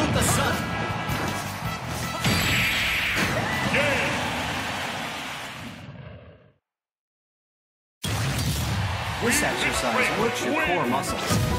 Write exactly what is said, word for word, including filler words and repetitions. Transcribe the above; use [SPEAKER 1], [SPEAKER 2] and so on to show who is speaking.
[SPEAKER 1] with the sun. This exercise works your core muscles.